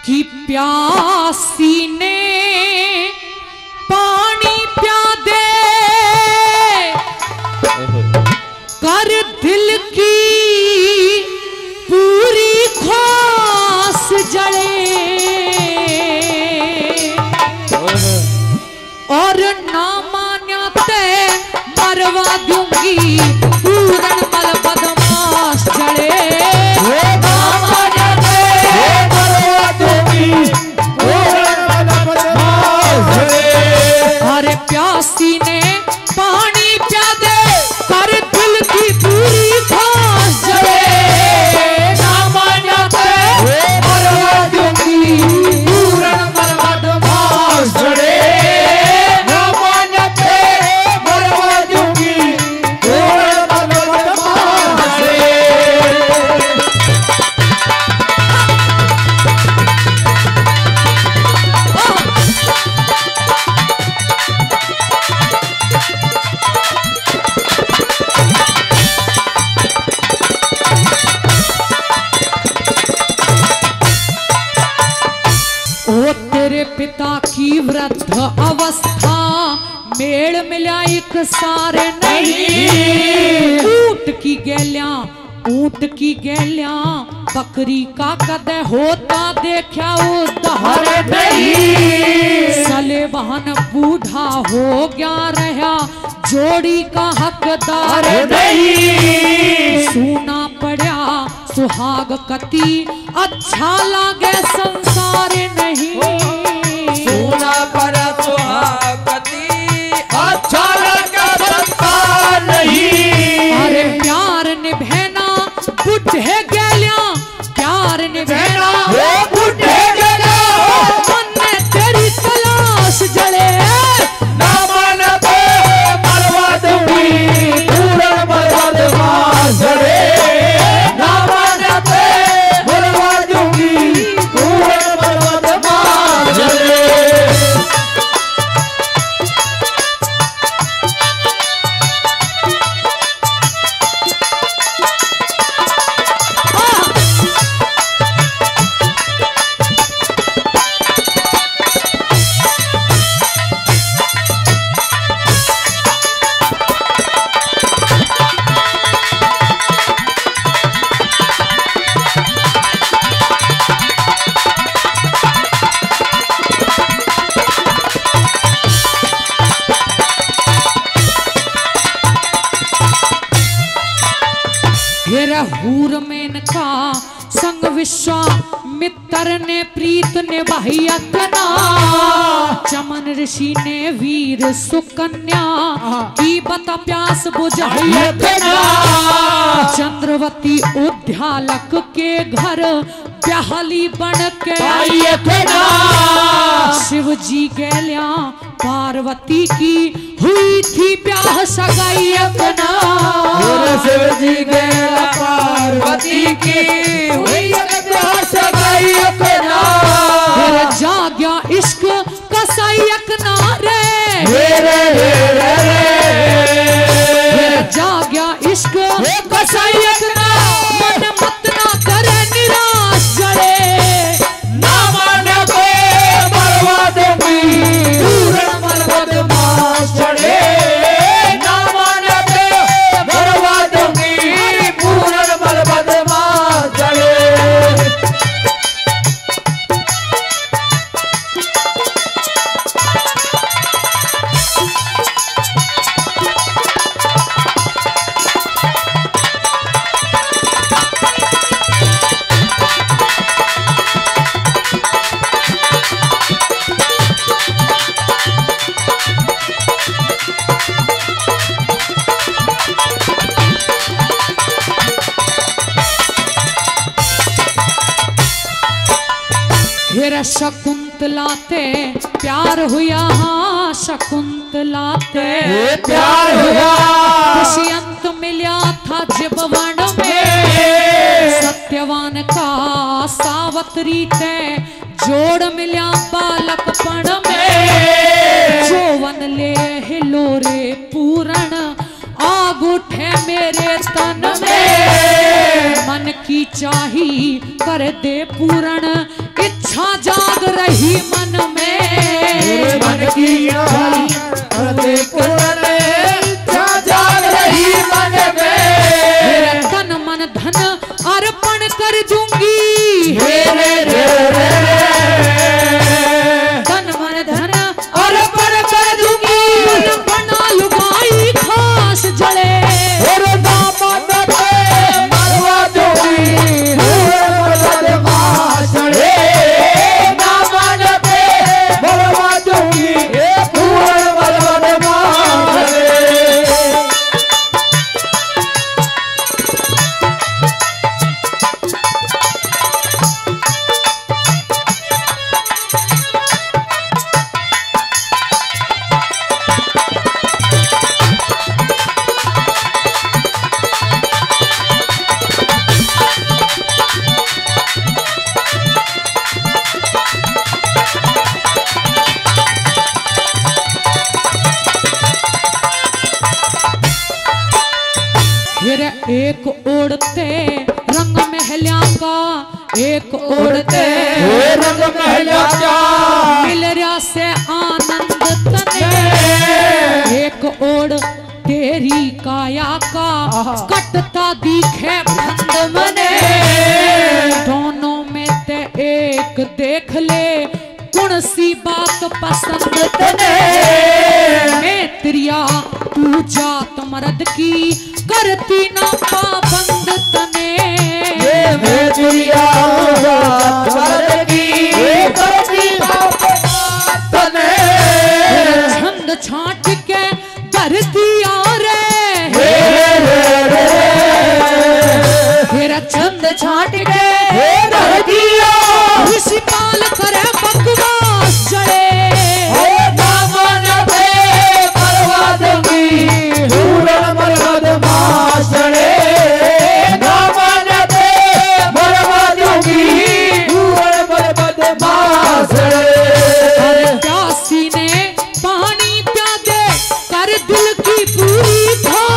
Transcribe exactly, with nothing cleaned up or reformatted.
कि प्यासी ने पानी प्या दे कर दिल की पूरी ख्वास जले और ना मान्या ते मरवा दूंगी पूरन मल बदमाश जले अरे प्यासी ने पानी प्या दे कर दिल की पूरी ख्वास जले ना मान्या ते मरवा दूंगी पूरन मल बदमाश जले ना मान्या ते मरवा दूंगी पूरन मल बदमाश जले। पिता की वृद्ध अवस्था मेल मिला एक सारे नहीं ऊंट की गैलियां ऊंट की गैलियां बकरी का कदे होता देखा उधर नहीं सले बहन बूढ़ा हो गया रहा जोड़ी का हकदार नहीं सूना पड़ा सुहाग कति अच्छा लागे संसार नहीं सुना पर सुहागती अच्छा लगा संसार नहीं। अरे प्यार निभैना बुढ़े गैलियां प्यार निभैना बुढ़े गैलियां मन में तेरी तलाश जले ना मानते मरवा दूंगी पूरन मरवा बदमाश जले ना मानते मरवा दूंगी पूरन मरवा बदमाश जले। हूर में का संग विश्वामित्र ने प्रीत निभाई अपना चमन ऋषि ने वीर सुकन्या की बता प्यास बुझाई अपना चंद्रवती उद्यालक के घर ब्याहली बन के आई अपना शिव जी गैलिया पार्वती की हुई थी ब्याह सगाई अपना शिव जी गैलिया पार्वती की हुई ब्याह सगाई अपना जाग्या इश्क कसाई अपना रे जाग्या इश्क कसाई अपना मन मत ना करे निराश जले ना माने को मरवा दूंगी पूरन मल बदमाश जले ना माने को मरवा दूंगी पूरन मल बदमाश जले। शकुंतला ते प्यार हुआ हाँ शकुंतला ते प्यार हुआ दुष्यंत मिला था जब वन में सत्यवान का सावत्री ते जोड़ मिला बालकपण में जोवन ले हिलोरे पूरण आग उठे मेरे तन में मन की चाही कर दे पूरण इच्छा एक ओढ़ते रंग महल्या का, एक ओढ़ते रंग महल्या का, मिल रहा से आनंद तने, एक ओढ़ तेरी काया का, कटता दिखे बंद मने, दोनों में ते एक देख ले, कौन सी बात पसंद तने, मैं त्रिया तू जात मर्द की, करती ना पाबंद तने, मैं त्रिया तू जात मर्द की, करती ना पाबंद तने, छंद छाट के कर दिया रे, तेरा छंद छाट के कर दिया, ऋषि पाल करे बकवास चढ़े, ना मानते बर्बाद की, पूरण बर्बाद मास्टरे, ना मानते बर्बाद की, पूरण बर्बाद मास्टरे, प्यासी ने पानी प्या दे, कर दिल की पूरी